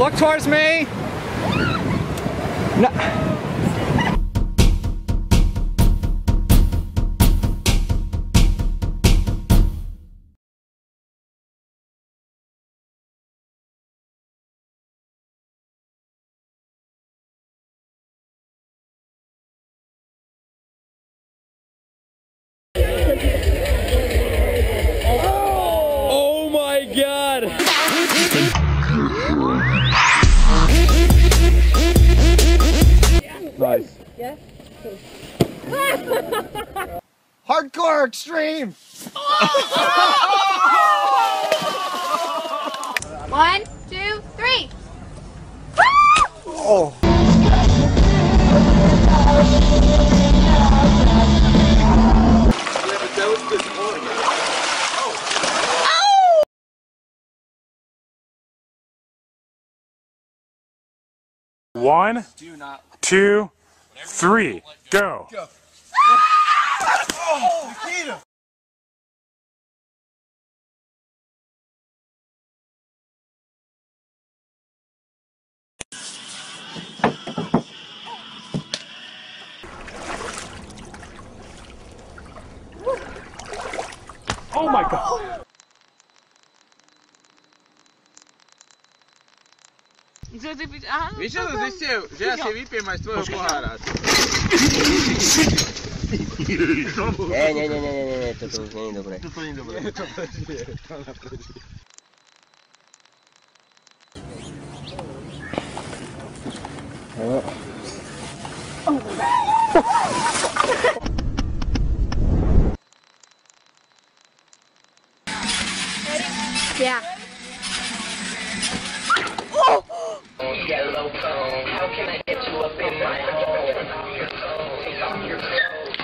Look towards me. No. Oh my God! Nice. Yeah? Hardcore extreme. 1, 2, 3. Oh. One, 2, 3, go. Oh my God. Viš što se ja se vypijem aj z tvojho pohára. Ne, toto už nie je dobré. Toto nie je dobré. To naproti. Yeah. Yellow phone, how can I get you up in my home? Take off your clothes, take off your clothes.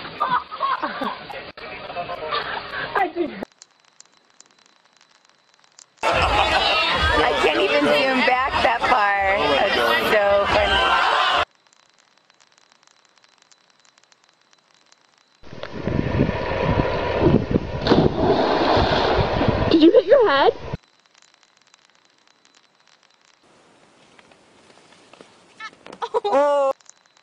I can't even zoom back that far. That's so funny. Did you hit your head? Oh.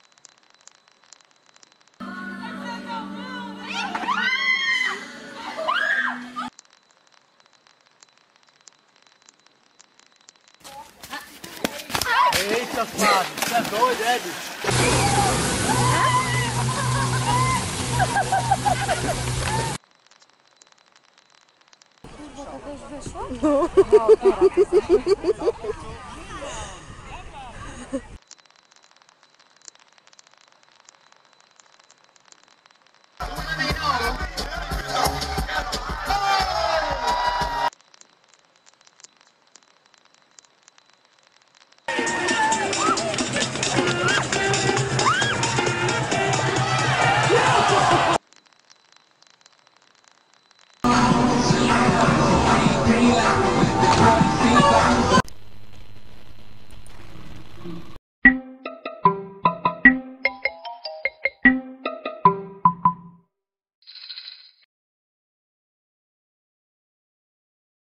Eita, Flávio, você é doido, é, bicho? Kurwa, kogoś wyszło? No.